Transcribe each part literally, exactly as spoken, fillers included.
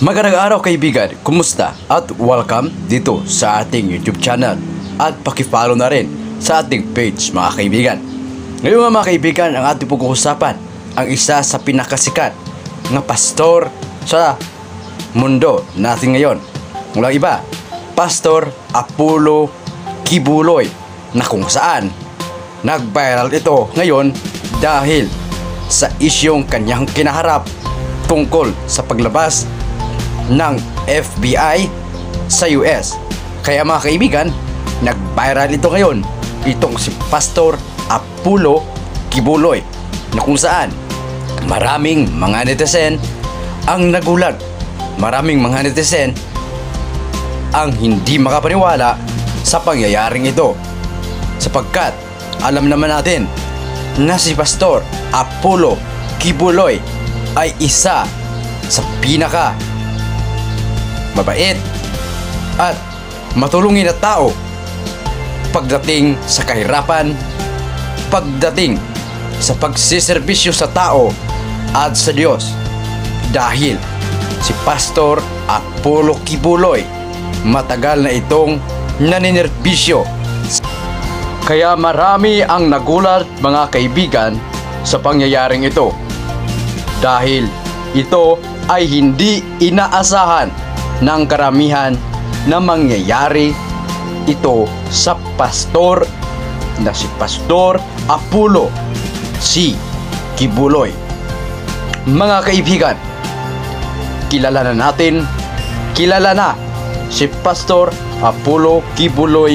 Magandang araw kaibigan, kumusta? At welcome dito sa ating YouTube channel. At pakifollow na rin sa ating page mga kaibigan. Ngayon mga kaibigan, ang ating pag-uusapan ang isa sa pinakasikat na pastor sa mundo natin ngayon. Walang iba, Pastor Apollo Kibuloy, na kung saan nag-viral ito ngayon dahil sa isyong kanyang kinaharap tungkol sa paglabas ng F B I sa U S. Kaya mga kaibigan, nag-viral ito ngayon, itong si Pastor Apollo Kibuloy, na kung saan maraming mga netizen ang nagulat, maraming mga netizen ang hindi makapaniwala sa pangyayaring ito, sapagkat alam naman natin na si Pastor Apollo Kibuloy ay isa sa pinaka mabait at matulungin na tao pagdating sa kahirapan, pagdating sa pagsiservisyo sa tao at sa Diyos. Dahil si Pastor Apollo Kibuloy matagal na itong naninerbisyo. Kaya marami ang nagulat mga kaibigan sa pangyayaring ito, dahil ito ay hindi inaasahan ng karamihan na mangyayari ito sa pastor na si Pastor Apollo si Kibuloy. Mga kaibigan, kilala na natin, kilala na si Pastor Apollo Kibuloy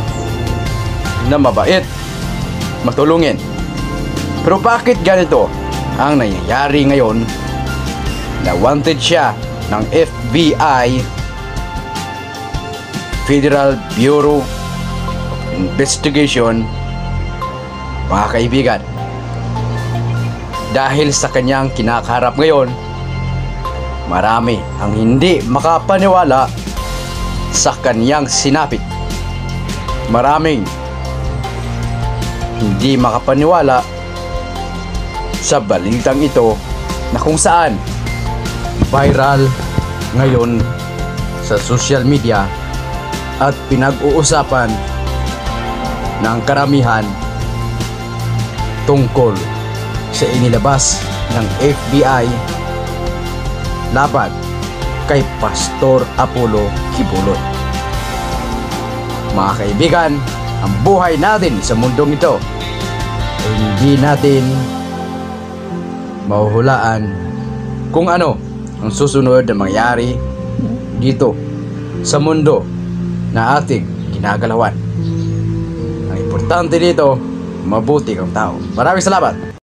na mabait, matulungin. Pero bakit ganito ang nangyayari ngayon na wanted siya ng F B I, Federal Bureau of Investigation, mga kaibigan? Dahil sa kanyang kinakaharap ngayon, marami ang hindi makapaniwala sa kanyang sinapit. Maraming hindi makapaniwala sa balitang ito na kung saan viral ngayon sa social media at pinag-uusapan ng karamihan tungkol sa inilabas ng F B I laban kay Pastor Apollo Kibuloy. Mga kaibigan, ang buhay natin sa mundong ito ay hindi natin mahuhulaan kung ano ang susunod na mangyari dito sa mundo na ating ginagalawan. Ang importante dito, mabuti kang tao. Maraming salamat!